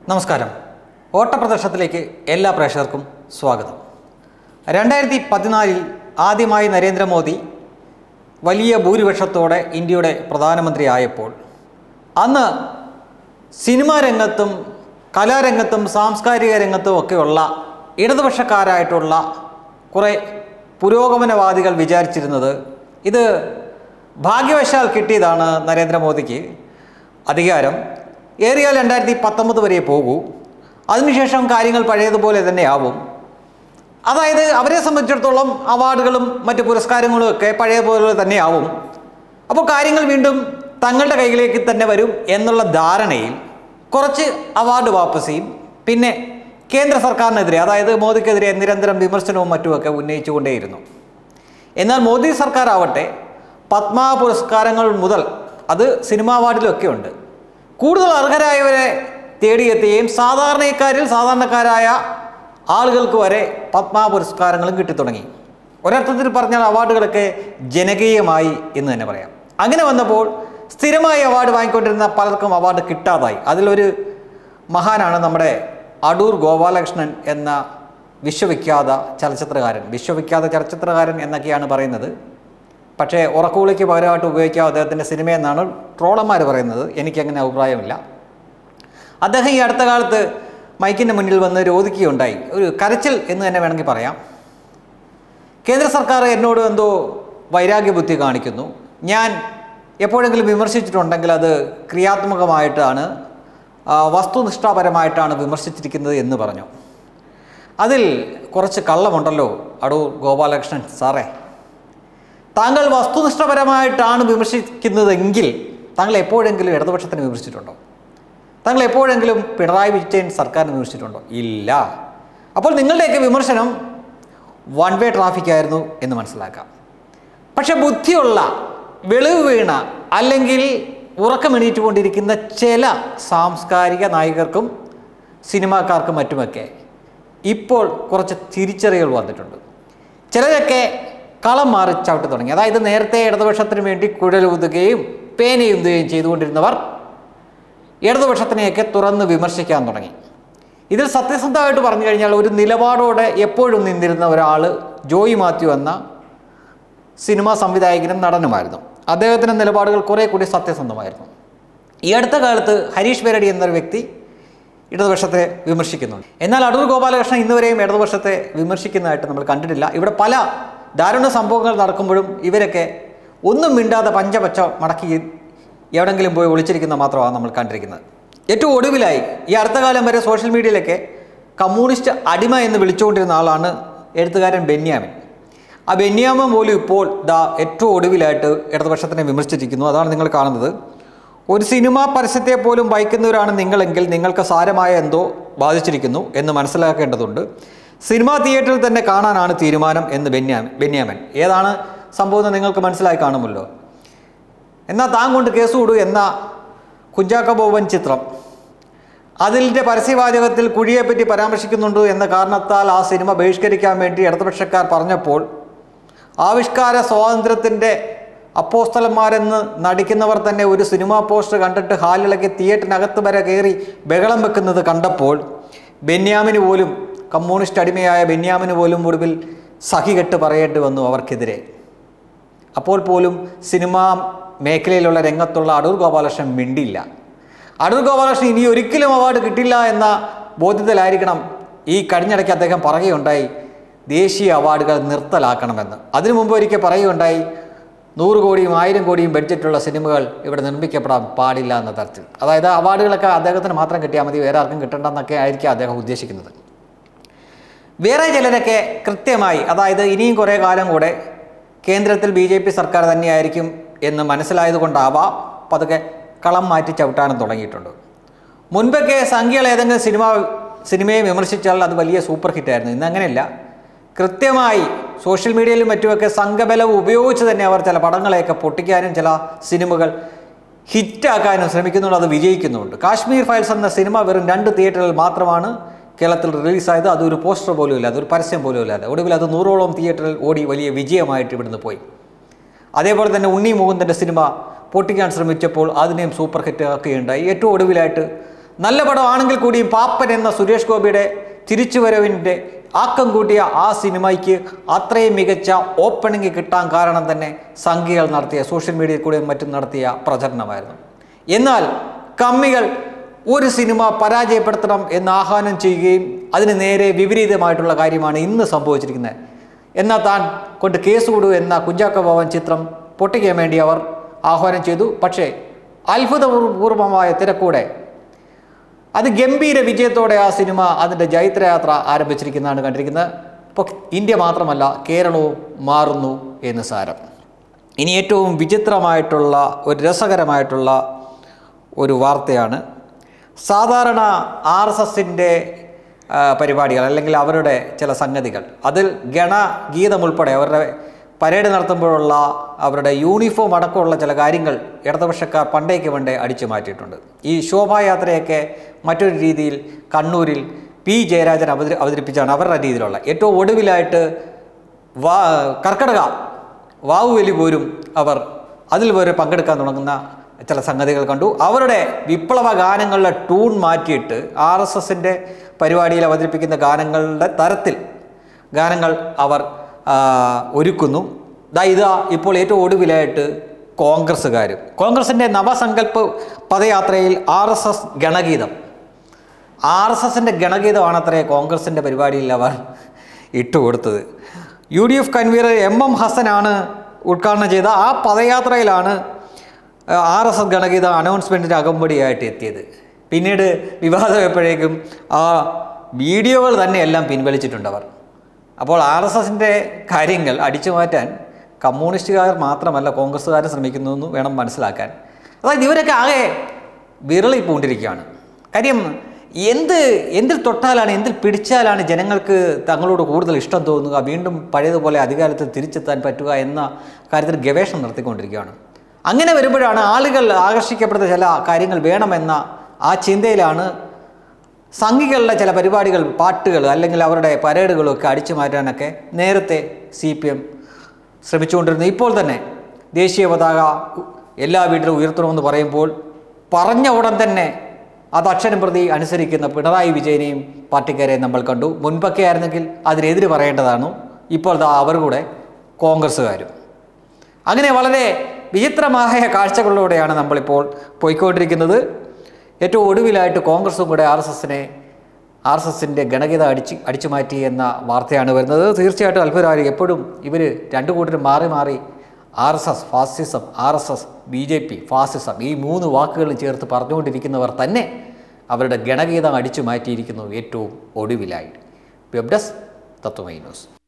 നമസ്കാരം. ഓട്ടപ്രദർശനത്തിലേക്ക് എല്ലാ പ്രേക്ഷകർക്കും സ്വാഗതം. 2014 ആദ്യമായി നരേന്ദ്രമോദി വലിയ ഭൂരിപക്ഷത്തോടെ ഇന്ത്യയുടെ പ്രധാനമന്ത്രി ആയപ്പോൾ അന്ന് സിനിമാ രംഗത്തും കലാരംഗത്തും സാംസ്കാരിക രംഗത്തും ഒക്കെയുള്ള ഇടതുപക്ഷക്കാരായിട്ടുള്ള കുറേ പുരോഗമനവാദികൾ വിചാരിച്ചിരുന്നത് ഇത് ഭാഗ്യവശാൽ കിട്ടിയതാണ് നരേന്ദ്രമോദിക്ക് അധികാരം. ഏറിയാൽ 2019 വരെ പോകൂ, അതിനുശേഷം കാര്യങ്ങൾ പഴയതുപോലെ തന്നെ ആവും. അതായത് അവരെ സംബന്ധിച്ചിടത്തോളം അവാർഡുകളും മറ്റ് പുരസ്കാരങ്ങളും ഒക്കെ പഴയപോലെ തന്നെ ആവും. അപ്പോൾ കാര്യങ്ങൾ വീണ്ടും തങ്ങളുടെ കൈകളിലേക്ക് തന്നെ വരും എന്നുള്ള ധാരണയിൽ കുറച്ച് അവാർഡ് വാപ്പസിയും പിന്നെ കേന്ദ്ര സർക്കാരിനെതിരെ, അതായത് മോദിക്കെതിരെ നിരന്തരം വിമർശനവും മറ്റുമൊക്കെ ഉന്നയിച്ചുകൊണ്ടേയിരുന്നു. എന്നാൽ മോദി സർക്കാർ ആവട്ടെ പത്മ പുരസ്കാരങ്ങൾ മുതൽ അത് സിനിമാ അവാർഡിലൊക്കെ ഉണ്ട്, കൂടുതൽ അർഹരായവരെ തേടിയെത്തുകയും സാധാരണക്കാരായ ആളുകൾക്ക് വരെ പത്മ പുരസ്കാരങ്ങളും കിട്ടിത്തുടങ്ങി. ഒരർത്ഥത്തിൽ പറഞ്ഞാൽ അവാർഡുകളൊക്കെ ജനകീയമായി എന്ന് തന്നെ പറയാം. അങ്ങനെ വന്നപ്പോൾ സ്ഥിരമായി അവാർഡ് വാങ്ങിക്കൊണ്ടിരുന്ന പലർക്കും അവാർഡ് കിട്ടാതായി. അതിലൊരു മഹാനാണ് നമ്മുടെ അടൂർ ഗോപാലകൃഷ്ണൻ എന്ന വിശ്വവിഖ്യാത ചലച്ചിത്രകാരൻ എന്നൊക്കെയാണ് പറയുന്നത്. പക്ഷേ ഉറക്കുവിളിക്ക് പകരമായിട്ട് ഉപയോഗിക്കാം അദ്ദേഹത്തിൻ്റെ സിനിമയെന്നാണ് ട്രോളന്മാർ പറയുന്നത്. എനിക്കങ്ങനെ അഭിപ്രായമില്ല. അദ്ദേഹം ഈ അടുത്ത കാലത്ത് മൈക്കിൻ്റെ മുന്നിൽ വന്ന് രോദിക്കുകയുണ്ടായി. ഒരു കരച്ചിൽ എന്ന് തന്നെ വേണമെങ്കിൽ പറയാം. കേന്ദ്ര സർക്കാർ എന്നോട് എന്തോ വൈരാഗ്യബുദ്ധി കാണിക്കുന്നു, ഞാൻ എപ്പോഴെങ്കിലും വിമർശിച്ചിട്ടുണ്ടെങ്കിൽ അത് ക്രിയാത്മകമായിട്ടാണ്, വസ്തുനിഷ്ഠാപരമായിട്ടാണ് വിമർശിച്ചിരിക്കുന്നത് എന്ന് പറഞ്ഞു. അതിൽ കുറച്ച് കള്ളമുണ്ടല്ലോ അടൂർ ഗോപാലകൃഷ്ണൻ സാറേ. താങ്കൾ വസ്തുനിഷ്ഠപരമായിട്ടാണ് വിമർശിക്കുന്നതെങ്കിൽ താങ്കൾ എപ്പോഴെങ്കിലും ഇടതുപക്ഷത്തിന് വിമർശിച്ചിട്ടുണ്ടോ? താങ്കൾ എപ്പോഴെങ്കിലും പിണറായി വിജയൻ സർക്കാരിനെ വിമർശിച്ചിട്ടുണ്ടോ? ഇല്ല. അപ്പോൾ നിങ്ങളുടെയൊക്കെ വിമർശനം വൺ വേ ട്രാഫിക് ആയിരുന്നു എന്ന് മനസ്സിലാക്കാം. പക്ഷെ ബുദ്ധിയുള്ള, വെളിവ് വീണ അല്ലെങ്കിൽ ഉറക്കമെണീറ്റുകൊണ്ടിരിക്കുന്ന ചില സാംസ്കാരിക നായകർക്കും സിനിമാക്കാർക്കും മറ്റുമൊക്കെ ഇപ്പോൾ കുറച്ച് തിരിച്ചറിവുകൾ വന്നിട്ടുണ്ട്. ചിലരൊക്കെ കളം മാറി ചവിട്ടി തുടങ്ങി. അതായത് നേരത്തെ ഇടതുപക്ഷത്തിന് വേണ്ടി കുഴലൂതുകയും പേനയുതുകയും ചെയ്തുകൊണ്ടിരുന്നവർ ഇടതുപക്ഷത്തിനെയൊക്കെ തുറന്ന് വിമർശിക്കാൻ തുടങ്ങി. ഇതിൽ സത്യസന്ധമായിട്ട് പറഞ്ഞു കഴിഞ്ഞാൽ ഒരു നിലപാടോടെ എപ്പോഴും നിന്നിരുന്ന ഒരാൾ ജോയി മാത്യു എന്ന സിനിമാ സംവിധായകനും നടനുമായിരുന്നു. അദ്ദേഹത്തിൻ്റെ നിലപാടുകൾ കുറേ കൂടി സത്യസന്ധമായിരുന്നു. ഈ അടുത്ത കാലത്ത് ഹരീഷ് പേരടി എന്നൊരു വ്യക്തി ഇടതുപക്ഷത്തെ വിമർശിക്കുന്നുണ്ട്. എന്നാൽ അടൂർ ഗോപാലകൃഷ്ണൻ ഇന്നുവരെയും ഇടതുപക്ഷത്തെ വിമർശിക്കുന്നതായിട്ട് നമ്മൾ കണ്ടിട്ടില്ല. ഇവിടെ പല ദാരുണ സംഭവങ്ങൾ നടക്കുമ്പോഴും ഇവരൊക്കെ ഒന്നും മിണ്ടാതെ പഞ്ചപച്ച മടക്കി എവിടെങ്കിലും പോയി ഒളിച്ചിരിക്കുന്ന മാത്രമാണ് നമ്മൾ കണ്ടിരിക്കുന്നത്. ഏറ്റവും ഒടുവിലായി ഈ അടുത്ത കാലം വരെ സോഷ്യൽ മീഡിയയിലൊക്കെ കമ്മ്യൂണിസ്റ്റ് അടിമ എന്ന് വിളിച്ചുകൊണ്ടിരുന്ന ആളാണ് എഴുത്തുകാരൻ ബെന്യാമിൻ. ആ ബെന്യാമിൻ പോലും ഇപ്പോൾ ഏറ്റവും ഒടുവിലായിട്ട് ഇടതുപക്ഷത്തിനെ വിമർശിച്ചിരിക്കുന്നു. അതാണ് നിങ്ങൾ കാണുന്നത്. ഒരു സിനിമാ പരസ്യത്തെ പോലും വായിക്കുന്നവരാണ് നിങ്ങളെങ്കിൽ നിങ്ങൾക്ക് സാരമായ എന്തോ ബാധിച്ചിരിക്കുന്നു എന്ന് മനസ്സിലാക്കേണ്ടതുണ്ട്. സിനിമാ തിയേറ്ററിൽ തന്നെ കാണാനാണ് തീരുമാനം എന്ന് ബെന്യാമിൻ. ഏതാണ് സംഭവം നിങ്ങൾക്ക് മനസ്സിലായി കാണുമല്ലോ. എന്നാൽ താൻ കൊണ്ട് കേസ് കൊടു എന്ന കുഞ്ചാക്ക ബോബൻ ചിത്രം, അതിൻ്റെ പരസ്യവാചകത്തിൽ കുഴിയെപ്പറ്റി പരാമർശിക്കുന്നുണ്ട് എന്ന കാരണത്താൽ ആ സിനിമ ബഹിഷ്കരിക്കാൻ വേണ്ടി ഇടതുപക്ഷക്കാർ പറഞ്ഞപ്പോൾ ആവിഷ്കാര സ്വാതന്ത്ര്യത്തിൻ്റെ അപ്പോസ്തലന്മാരെന്ന് നടിക്കുന്നവർ തന്നെ ഒരു സിനിമാ പോസ്റ്റർ കണ്ടിട്ട് ഹാലിളക്കി തിയേറ്ററിനകത്ത് വരെ കയറി ബഹളം വെക്കുന്നത് കണ്ടപ്പോൾ ബെന്യാമിന് പോലും, കമ്മ്യൂണിസ്റ്റ് അടിമയായ ബെന്യാമിന് പോലും ഒടുവിൽ സഹികെട്ട് പറയേണ്ടി വന്നു അവർക്കെതിരെ. അപ്പോൾ പോലും സിനിമാ മേഖലയിലുള്ള രംഗത്തുള്ള അടൂർ ഗോപാലകൃഷ്ണൻ മിണ്ടില്ല. അടൂർ ഗോപാലകൃഷ്ണൻ ഇനി ഒരിക്കലും അവാർഡ് കിട്ടില്ല എന്ന ബോധ്യത്തിലായിരിക്കണം ഈ കഴിഞ്ഞിടയ്ക്ക് അദ്ദേഹം പറയുകയുണ്ടായി ദേശീയ അവാർഡുകൾ നിർത്തലാക്കണമെന്ന്. അതിനു മുമ്പ് ഒരിക്കൽ പറയുകയുണ്ടായി 100 കോടിയും 1000 കോടിയും ബഡ്ജറ്റുള്ള സിനിമകൾ ഇവിടെ നിർമ്മിക്കപ്പെടാൻ പാടില്ല എന്ന തരത്തിൽ. അതായത് അവാർഡുകളൊക്കെ അദ്ദേഹത്തിന് മാത്രം കിട്ടിയാൽ മതി, വേറെ ആർക്കും കിട്ടണ്ടെന്നൊക്കെ ആയിരിക്കും അദ്ദേഹം ഉദ്ദേശിക്കുന്നത്. വേറെ ചിലരൊക്കെ കൃത്യമായി, അതായത് ഇനിയും കുറേ കാലം കൂടെ കേന്ദ്രത്തിൽ BJP സർക്കാർ തന്നെയായിരിക്കും എന്ന് മനസ്സിലായതുകൊണ്ടാവാം പതുക്കെ കളം മാറ്റി ചവിട്ടാനും തുടങ്ങിയിട്ടുണ്ട്. മുൻപൊക്കെ സംഖ്യകൾ ഏതെങ്കിലും സിനിമയെ വിമർശിച്ചാൽ അത് വലിയ സൂപ്പർ ഹിറ്റായിരുന്നു. ഇന്നങ്ങനെയല്ല. കൃത്യമായി സോഷ്യൽ മീഡിയയിലും മറ്റുമൊക്കെ സംഘബലം ഉപയോഗിച്ച് തന്നെ അവർ ചില പടങ്ങളെയൊക്കെ പൊട്ടിക്കാനും ചില സിനിമകൾ ഹിറ്റാക്കാനും ശ്രമിക്കുന്നുണ്ട്, അത് വിജയിക്കുന്നുണ്ട്. കാശ്മീർ ഫയൽസ് എന്ന സിനിമ വെറും 2 തിയേറ്ററുകളിൽ മാത്രമാണ് കേരളത്തിൽ റിലീസായത്. അതൊരു പോസ്റ്റർ പോലും ഇല്ലാതെ, ഒരു പരസ്യം പോലും ഇല്ലാതെ. ഒടുവിൽ അത് 100ഓളം തിയേറ്ററിൽ ഓടി വലിയ വിജയമായിട്ട് ഇവിടുന്ന് പോയി. അതേപോലെ തന്നെ ഉണ്ണി മുകുന്ദൻ്റെ സിനിമ പൊട്ടിക്കാൻ ശ്രമിച്ചപ്പോൾ അതിനെയും സൂപ്പർ ഹിറ്റ് ആക്കുകയുണ്ടായി. ഏറ്റവും ഒടുവിലായിട്ട് നല്ല പടമാണെങ്കിൽ കൂടിയും പാപ്പൻ എന്ന സുരേഷ് ഗോപിയുടെ തിരിച്ചുവരവിൻ്റെ ആക്കം കൂട്ടിയ ആ സിനിമയ്ക്ക് അത്രയും മികച്ച ഓപ്പണിംഗ് കിട്ടാൻ കാരണം തന്നെ സംഘികൾ നടത്തിയ സോഷ്യൽ മീഡിയയിൽ കൂടെയും മറ്റും നടത്തിയ പ്രചരണമായിരുന്നു. എന്നാൽ കമ്മികൾ ഒരു സിനിമ പരാജയപ്പെടുത്തണം എന്ന് ആഹ്വാനം ചെയ്യുകയും അതിന് നേരെ വിപരീതമായിട്ടുള്ള കാര്യമാണ് ഇന്ന് സംഭവിച്ചിരിക്കുന്നത്. എന്നാൽ താൻ കൊണ്ട് കേസ് കൊടു എന്ന കുഞ്ചാക്കോ ബോബൻ ചിത്രം പൊട്ടിക്കാൻ വേണ്ടി അവർ ആഹ്വാനം ചെയ്തു. പക്ഷേ അത്ഭുതപൂർവമായ തിരക്കൂടെ അത് ഗംഭീര വിജയത്തോടെ ആ സിനിമ അതിൻ്റെ ജൈത്രയാത്ര ആരംഭിച്ചിരിക്കുന്നതാണ് കണ്ടിരിക്കുന്നത്. ഇപ്പോൾ ഇന്ത്യ മാത്രമല്ല കേരളവും മാറുന്നു എന്ന് സാരം. ഇനി ഏറ്റവും വിചിത്രമായിട്ടുള്ള ഒരു രസകരമായിട്ടുള്ള ഒരു വാർത്തയാണ്. സാധാരണ RSSൻ്റെ പരിപാടികൾ അല്ലെങ്കിൽ അവരുടെ ചില സംഗതികൾ, അതിൽ ഗണഗീതം ഉൾപ്പെടെ അവരുടെ പരേഡ് നടത്തുമ്പോഴുള്ള അവരുടെ യൂണിഫോം അടക്കമുള്ള ചില കാര്യങ്ങൾ ഇടതുപക്ഷക്കാർ പണ്ടേ അടിച്ചു മാറ്റിയിട്ടുണ്ട്. ഈ ശോഭായാത്രയൊക്കെ മറ്റൊരു രീതിയിൽ കണ്ണൂരിൽ P. ജയരാജൻ അവതരിപ്പിച്ചാണ് അവരുടെ രീതിയിലുള്ള. ഏറ്റവും ഒടുവിലായിട്ട് കർക്കടക വാവുവലി പോലും അവർ അതിൽ വരെ പങ്കെടുക്കാൻ തുടങ്ങുന്ന ചില സംഗതികൾ കണ്ടു. അവരുടെ വിപ്ലവ ഗാനങ്ങളുടെ ട്യൂൺ മാറ്റിയിട്ട് RSSൻ്റെ പരിപാടിയിൽ അവതരിപ്പിക്കുന്ന ഗാനങ്ങളുടെ തരത്തിൽ ഗാനങ്ങൾ അവർ ഒരുക്കുന്നു. ഇതാ ഇപ്പോൾ ഏറ്റവും ഒടുവിലായിട്ട് കോൺഗ്രസിൻ്റെ നവസങ്കല്പ പദയാത്രയിൽ RSS ഗണഗീതം, RSSൻ്റെ ഗണഗീതമാണത്രേ കോൺഗ്രസിൻ്റെ പരിപാടിയിൽ അവർ ഇട്ടുകൊടുത്തത്. UDF കൺവീനർ MM ഹസനാണ് ഉദ്ഘാടനം ചെയ്ത ആ പദയാത്രയിലാണ് RSS ഗണഗീത അനൗൺസ്മെൻറ്റിന് അകമ്പടിയായിട്ട് എത്തിയത്. പിന്നീട് വിവാദമായപ്പോഴേക്കും ആ വീഡിയോകൾ തന്നെ എല്ലാം പിൻവലിച്ചിട്ടുണ്ടവർ. അപ്പോൾ RSSൻ്റെ കാര്യങ്ങൾ അടിച്ചു മാറ്റാൻ കമ്മ്യൂണിസ്റ്റുകാർ മാത്രമല്ല കോൺഗ്രസ്സുകാരും ശ്രമിക്കുന്നു എന്ന് വേണം മനസ്സിലാക്കാൻ. അതായത് ഇവരൊക്കെ ആകെ വിരളി പൂണ്ടിരിക്കുകയാണ്. കാര്യം എന്തിൽ തൊട്ടാലാണ്, എന്തിൽ പിടിച്ചാലാണ് ജനങ്ങൾക്ക് തങ്ങളോട് കൂടുതൽ ഇഷ്ടം തോന്നുക, വീണ്ടും പഴയതുപോലെ അധികാരത്തിൽ തിരിച്ചെത്താൻ പറ്റുക എന്ന കാര്യത്തിൽ ഗവേഷണം നടത്തിക്കൊണ്ടിരിക്കുകയാണ്. അങ്ങനെ വരുമ്പോഴാണ് ആളുകൾ ആകർഷിക്കപ്പെടുന്ന ചില കാര്യങ്ങൾ വേണമെന്ന ആ ചിന്തയിലാണ് സംഘികളുടെ ചില പരിപാടികൾ, പാട്ടുകൾ അല്ലെങ്കിൽ അവരുടെ പരേഡുകളൊക്കെ അടിച്ചു മാറ്റാനൊക്കെ നേരത്തെ CPM ശ്രമിച്ചുകൊണ്ടിരുന്നു. ഇപ്പോൾ തന്നെ ദേശീയ പതാക എല്ലാ വീട്ടിലും ഉയർത്തണമെന്ന് പറയുമ്പോൾ പറഞ്ഞ ഉടൻ തന്നെ അത് അക്ഷരം പ്രതി അനുസരിക്കുന്ന പിണറായി വിജയനെയും പാർട്ടിക്കാരെയും നമ്മൾ കണ്ടു. മുൻപൊക്കെ ആയിരുന്നെങ്കിൽ അതിനെതിരെ പറയേണ്ടതാണ്. ഇപ്പോൾ അവർ കൂടെ കോൺഗ്രസ്സുകാരും. അങ്ങനെ വളരെ വിചിത്രമായ കാഴ്ചകളിലൂടെയാണ് നമ്മളിപ്പോൾ പോയിക്കൊണ്ടിരിക്കുന്നത്. ഏറ്റവും ഒടുവിലായിട്ട് കോൺഗ്രസും കൂടെ RSSൻ്റെ ഗണഗീത അടിച്ചു മാറ്റി എന്ന വാർത്തയാണ് വരുന്നത്. തീർച്ചയായിട്ടും അത്ഭുതമായി. എപ്പോഴും ഇവർ രണ്ടു കൂട്ടരും മാറി മാറി RSS ഫാസിസം, RSS BJP ഫാസിസം, ഈ 3 വാക്കുകളും ചേർത്ത് പറഞ്ഞുകൊണ്ടിരിക്കുന്നവർ തന്നെ അവരുടെ ഗണഗീതം അടിച്ചു മാറ്റിയിരിക്കുന്നു ഏറ്റവും ഒടുവിലായിട്ട്. Web desk Tatwamayi news.